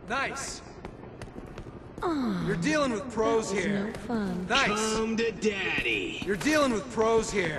Nice. You're dealing with pros here. No fun. Nice. Come to daddy. You're dealing with pros here.